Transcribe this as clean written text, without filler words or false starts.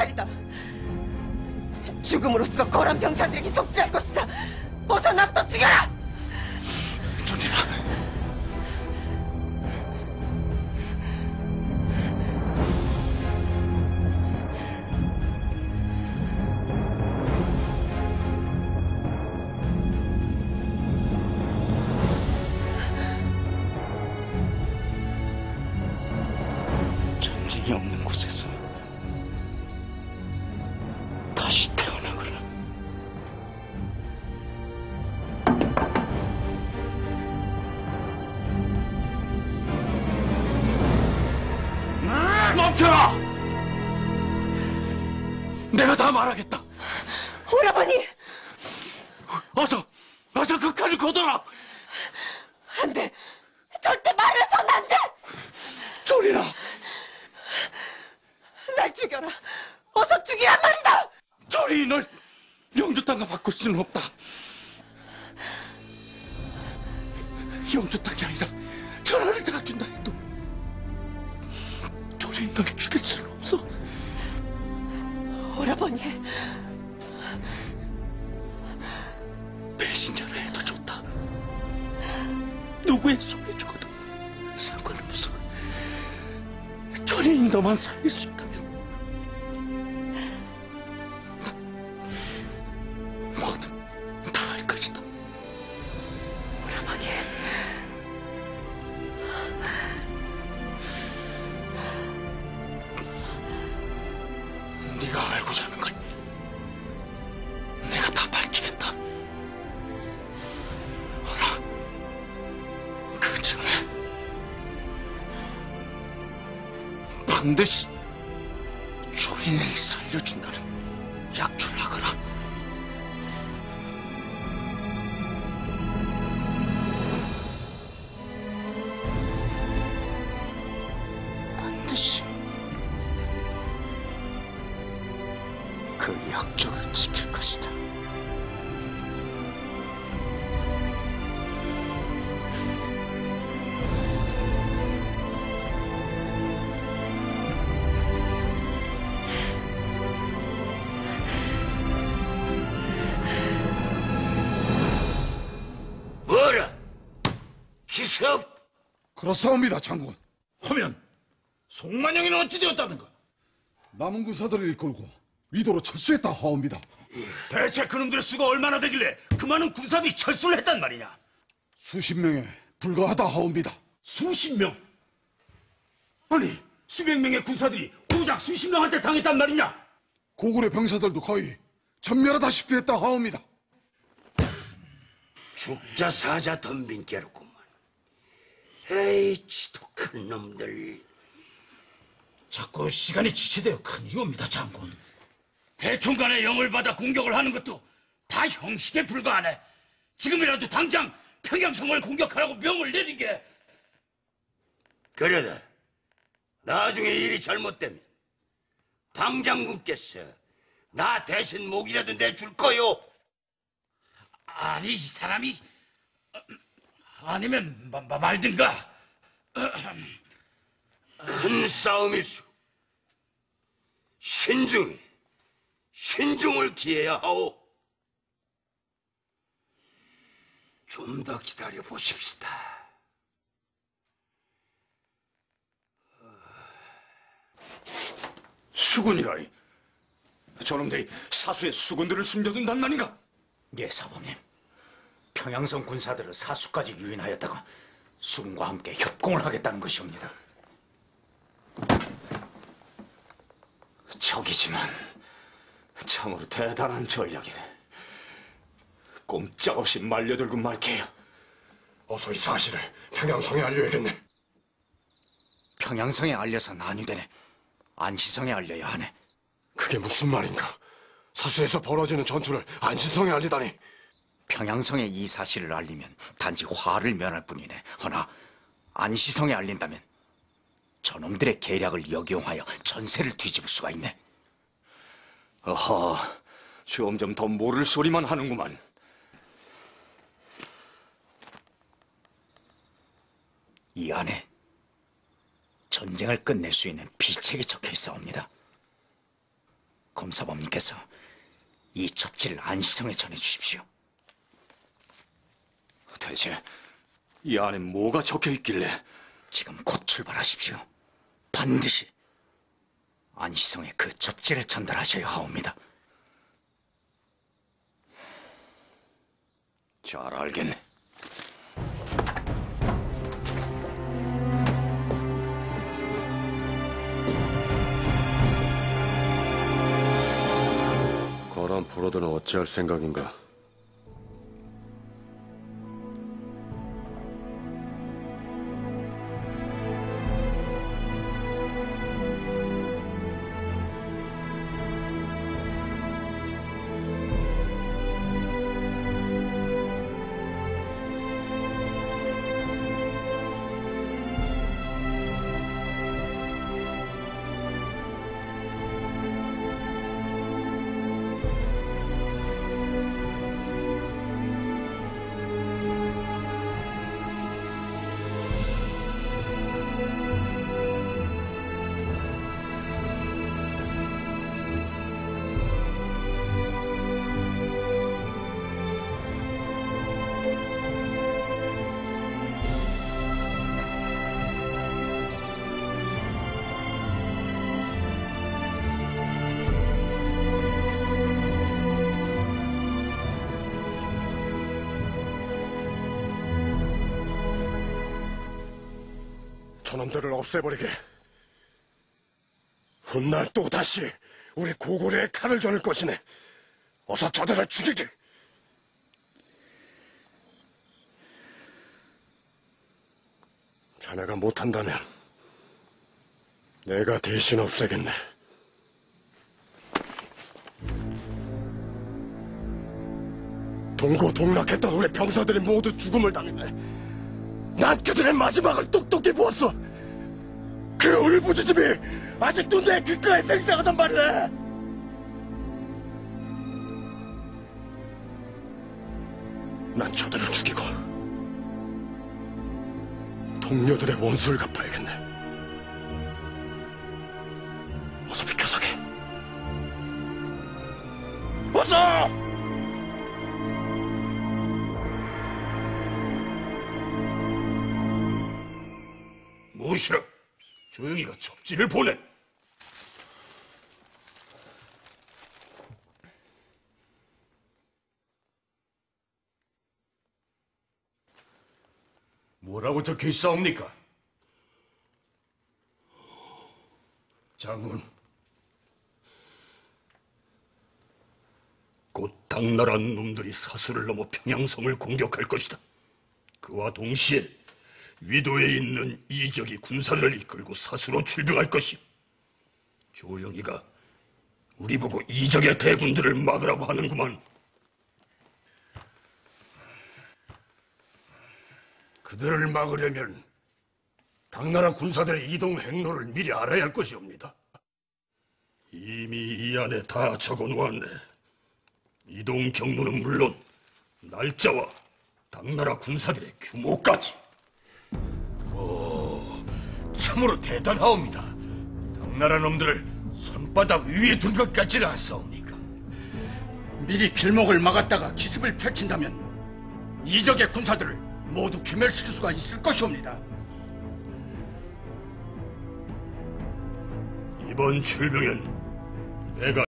경찰이다. 죽음으로써 거란 병사들에게 속죄할 것이다. 어서 납도 죽여라! 조리나. 전쟁이 없는 곳에서 다시 태어나거라. 멈춰라! 내가 다 말하겠다. 오라버니! 어서 그 칼을 걷어라. 안 돼! 절대 말을 해서는 안 돼! 조리나. 날 죽여라! 어서 죽이란 말이다! 조리, 널 영주 땅과 바꿀 수는 없다. 영주 땅이 아니라 전하를 다 준다 해도 조리, 널 죽일 수는 없어. 오라버니, 배신자라 해도 좋다. 누구의 손에 죽어도 상관없어. 조리, 너만 살릴 수 있다면 뭐든 다 할 것이다. 오라버니. 네가 알고자 하는 걸 내가 다 밝히겠다. 허나 그 전에 반드시 조린을 살려준다는 약조를 하거라. 반드시 그 약조를 지킬 것이다. 뭐라? 희섭? 그렇사옵니다, 장군. 하면 송만영이는 어찌 되었다든가? 남은 군사들을 이끌고 위도로 철수했다 하옵니다. 대체 그놈들의 수가 얼마나 되길래 그 많은 군사들이 철수를 했단 말이냐? 수십 명에 불과하다 하옵니다. 수십 명? 아니, 수백 명의 군사들이 오작 수십 명한테 당했단 말이냐? 고구려 병사들도 거의 전멸하다시피 했다 하옵니다. 죽자 사자 덤빈 게로구만. 에이, 지독한 놈들. 자꾸 시간이 지체되어 큰일이옵니다, 장군. 대충간에 영을 받아 공격을 하는 것도 다 형식에 불과하네. 지금이라도 당장 평양성을 공격하라고 명을 내리게. 그러다 나중에 일이 잘못되면 방 장군께서 나 대신 목이라도 내줄 거요. 아니, 이 사람이 아니면 말든가. 큰 싸움일수 신중을 기해야 하오. 좀 더 기다려 보십시다. 수군이라니. 저놈들이 사수의 수군들을 숨겨둔단 말인가? 예, 사범님. 평양성 군사들을 사수까지 유인하였다고 수군과 함께 협공을 하겠다는 것이옵니다. 적이지만 참으로 대단한 전략이네. 꼼짝없이 말려들고 말게요. 어서 이 사실을 평양성에 알려야겠네. 평양성에 알려서 안위되네. 안시성에 알려야 하네. 그게 무슨 말인가? 사수에서 벌어지는 전투를 안시성에 알리다니. 평양성에 이 사실을 알리면 단지 화를 면할 뿐이네. 허나 안시성에 알린다면 저놈들의 계략을 역용하여 전세를 뒤집을 수가 있네. 어허, 점점 더 모를 소리만 하는구만. 이 안에 전쟁을 끝낼 수 있는 비책이 적혀 있사옵니다. 검사범님께서 이 접지를 안시성에 전해주십시오. 대체 이 안에 뭐가 적혀 있길래? 지금 곧 출발하십시오. 반드시 안시성에 그 접지를 전달하셔야 하옵니다. 잘 알겠네. 거란 포로들은 어찌할 생각인가? 저놈들을 없애버리게. 훗날 또 다시 우리 고고려에 칼을 겨눌 것이네. 어서 저들을 죽이게. 자네가 못한다면 내가 대신 없애겠네. 동고동락했던 우리 병사들이 모두 죽음을 당했네. 난 그들의 마지막을 똑똑히 보았어. 그 울부짖음이 아직도 내 귓가에 생생하단 말이야. 난 저들을 죽이고 동료들의 원수를 갚아야겠네. 어서 비켜서게. 어서! 무엇이라? 조영이가 접지를 보내. 뭐라고 적혀 있사옵니까? 장군, 곧 당나라 놈들이 사수를 넘어 평양성을 공격할 것이다. 그와 동시에 위도에 있는 이적이 군사들을 이끌고 사수로 출병할 것이. 조영이가 우리 보고 이적의 대군들을 막으라고 하는구만. 그들을 막으려면 당나라 군사들의 이동 행로를 미리 알아야 할 것이옵니다. 이미 이 안에 다 적어놓았네. 이동 경로는 물론 날짜와 당나라 군사들의 규모까지. 참으로 대단하옵니다. 당나라 놈들을 손바닥 위에 둔 것 같지는 않사옵니까? 미리 길목을 막았다가 기습을 펼친다면 이적의 군사들을 모두 괴멸시킬 수가 있을 것이옵니다. 이번 출병엔 내가